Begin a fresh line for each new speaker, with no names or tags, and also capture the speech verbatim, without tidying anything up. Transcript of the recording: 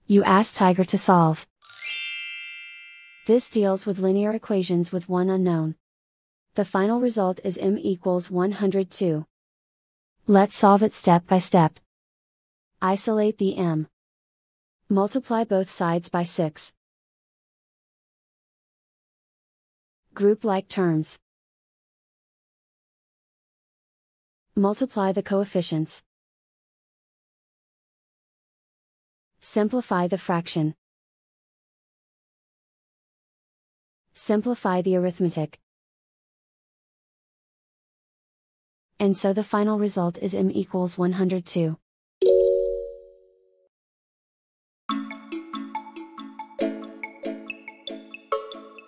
You ask Tiger to solve. This deals with linear equations with one unknown. The final result is m equals one hundred two. Let's solve it step by step. Isolate the m. Multiply both sides by six. Group like terms. Multiply the coefficients. Simplify the fraction. Simplify the arithmetic. And so the final result is m equals one hundred two.